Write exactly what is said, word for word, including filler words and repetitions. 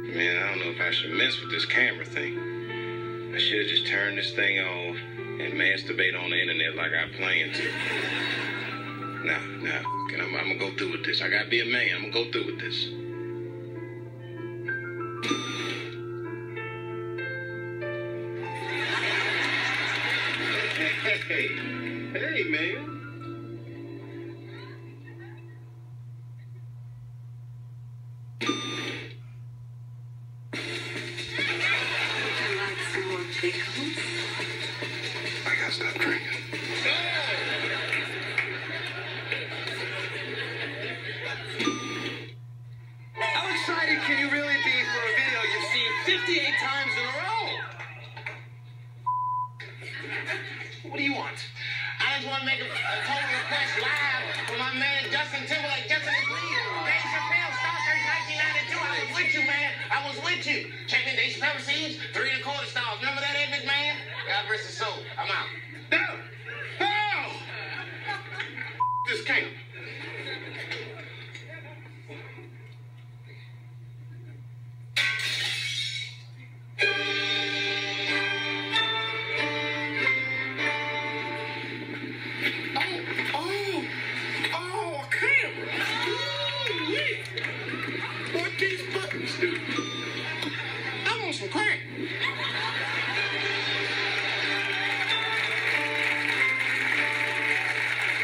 Man, I don't know if I should mess with this camera thing. I should have just turned this thing off and masturbate on the internet like I planned to. Nah, nah. I'm, I'm gonna go through with this. I gotta be a man. I'm gonna go through with this. Hey, hey, man. I gotta stop drinking. How excited can you really be for a video you've seen fifty-eight times in a row? What do you want? I just want to make a, a total request live for my man Justin Timberlake. Justin is leaving. Dave Chappelle, Star Search nineteen ninety-two. I was with you, man. I was with you. Check in Dave Chappelle scenes, three and a quarter stars. Remember that epic, man? God rest his soul. I'm out. No! No! This camp.